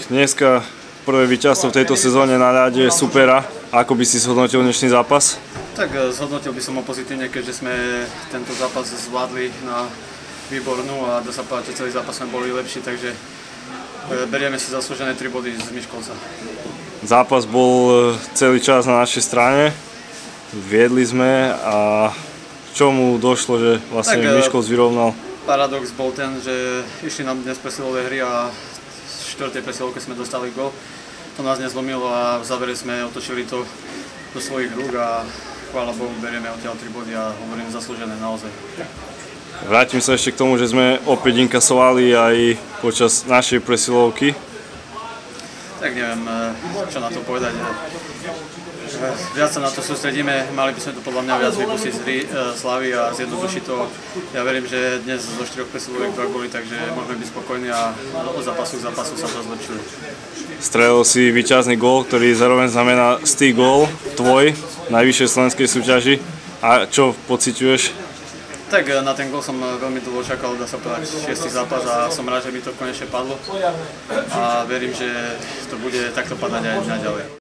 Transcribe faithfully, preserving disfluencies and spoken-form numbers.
dneska prvé víťazstvo v tejto sezóne na ľade supera. Ako by si zhodnotil dnešný zápas? Tak zhodnotil by som ho pozitívne, keďže sme tento zápas zvládli na výbornú a dá sa povedať, že celý zápas sme boli lepší, takže berieme si zaslúžené tri body z Miškolca. Zápas bol celý čas na našej strane, viedli sme a čomu došlo, že vlastne tak, Miškolc vyrovnal? Paradox bol ten, že išli nám dnes presilové hry a v štvrtej presilovke sme dostali gól. To nás nezlomilo a v závere sme otočili to do svojich rúk a chvála Bohu, berieme odtiaľ tri body a hovorím zaslúžené naozaj. Vrátim sa ešte k tomu, že sme opäť inkasovali aj počas našej presilovky. Tak neviem, čo na to povedať. Viac sa na to sústredíme, mali by sme to podľa mňa viac vypustiť z hry Slavy a zjednodušiť to. Ja verím, že dnes zo štyroch presiloviek dva góly, takže môžeme byť spokojní a od zápasu k zápasu sa to zlepšuje. Strelil si víťazný gól, ktorý zároveň znamená stý gól tvoj v najvyššej slovenskej súťaži. A čo pociťuješ? Tak na ten gól som veľmi dlho čakal, dá sa povedať, šiestý zápas a som rád, že mi to konečne padlo. A verím, že to bude takto padať aj naďalej.